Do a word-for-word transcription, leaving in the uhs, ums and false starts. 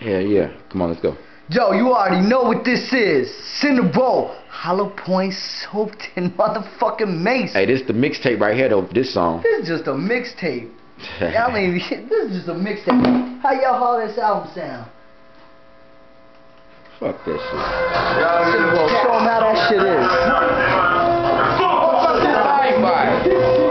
Hell yeah. Come on, let's go. Yo, you already know what this is. Sinna, hollow points soaked in motherfucking mace. Hey, this is the mixtape right here, though. This song. This is just a mixtape. Y'all ain't even. This is just a mixtape. How y'all haul this album sound? Fuck that shit. Sinna, show them how that shit is. Bye bye.